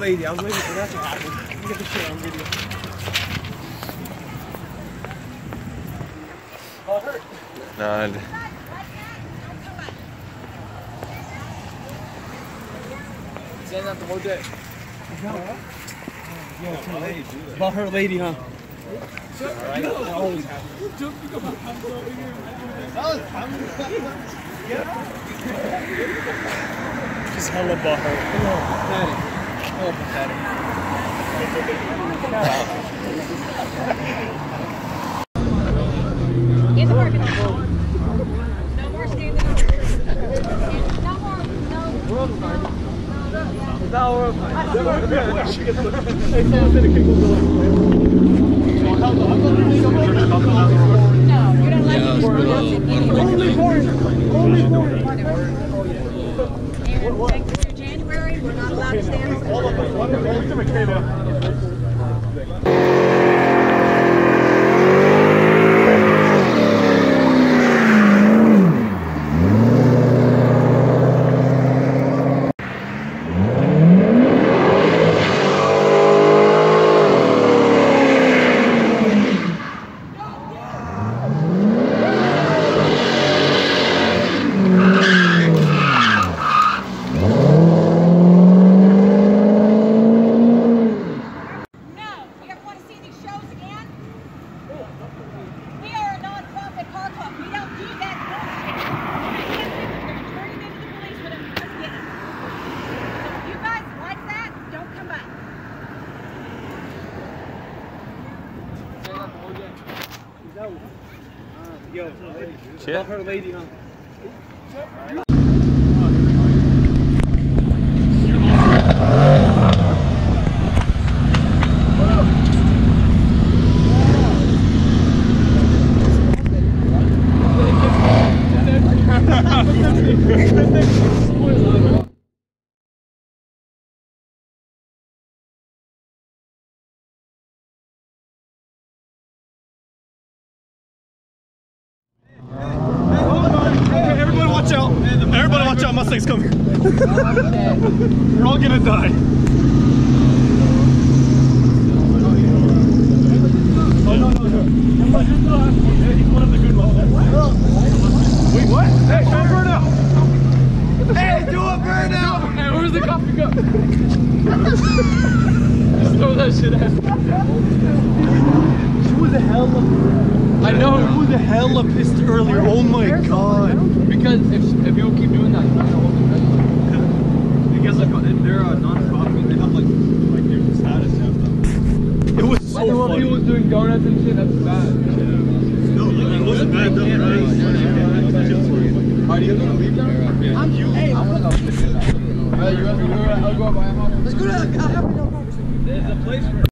lady. I was waiting for that to happen. Let me get the shit on video. Oh, it hurt. No. Saying that the whole day. About her lady, huh? Alright, that always happens. Just hella butthurt. Oh, pathetic. Oh, pathetic. It's working. No more standing over. No more. No. Now we're fine. No, you're not allowed to. Only born. And next through January, we're not allowed to stand over. Yo, Shit. about her lady, huh? Everybody watch out! Everybody watch out! Mustang's coming! We're all gonna die! Oh no! He's one of the good ones. Wait, what? Hey, do a burnout! Hey, do a burnout! Hey, where's the coffee cup? Just throw that shit out. Who the hell? I know. Who the hell pissed earlier? Oh my god! Because if people keep doing that, I guess like they're non-profit. They have like their status have them. It was so funny. People was doing donuts and shit. That's bad. No, it wasn't bad though, right? Are you gonna leave now? Yeah. Hey, I wanna go. You guys, I'll go buy a house. Let's go to. There's a place for.